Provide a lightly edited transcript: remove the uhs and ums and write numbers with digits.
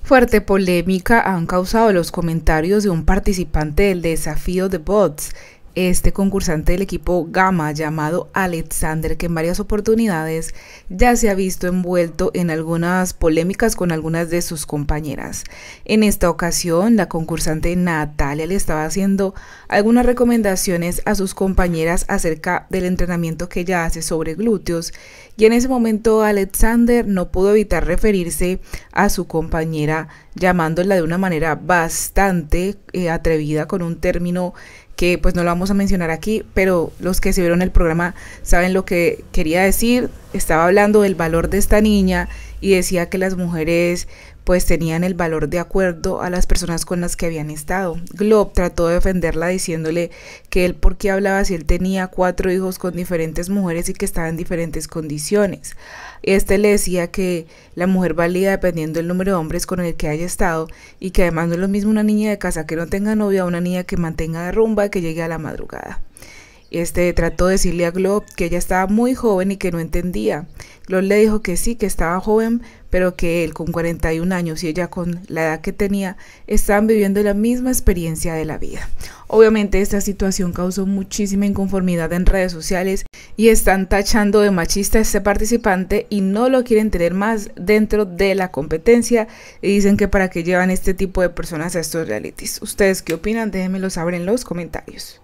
Fuerte polémica han causado los comentarios de un participante del desafío de Bots, este concursante del equipo Gamma llamado Alexander, que en varias oportunidades ya se ha visto envuelto en algunas polémicas con algunas de sus compañeras. En esta ocasión, la concursante Natalia le estaba haciendo algunas recomendaciones a sus compañeras acerca del entrenamiento que ella hace sobre glúteos, y en ese momento Alexander no pudo evitar referirse a su compañera llamándola de una manera bastante atrevida, con un término que pues no lo vamos a mencionar aquí, pero los que se vieron el programa saben lo que quería decir. Estaba hablando del valor de esta niña y decía que las mujeres pues tenían el valor de acuerdo a las personas con las que habían estado. Glob trató de defenderla diciéndole que él por qué hablaba si él tenía 4 hijos con diferentes mujeres y que estaba en diferentes condiciones. Este le decía que la mujer valía dependiendo del número de hombres con el que haya estado, y que además no es lo mismo una niña de casa que no tenga novia a una niña que mantenga de rumba y que llegue a la madrugada. Trató de decirle a Glob que ella estaba muy joven y que no entendía. Glob le dijo que sí, que estaba joven, pero que él con 41 años y ella con la edad que tenía estaban viviendo la misma experiencia de la vida. Obviamente esta situación causó muchísima inconformidad en redes sociales y están tachando de machista a este participante y no lo quieren tener más dentro de la competencia, y dicen que para qué llevan este tipo de personas a estos realities. ¿Ustedes qué opinan? Déjenmelo saber en los comentarios.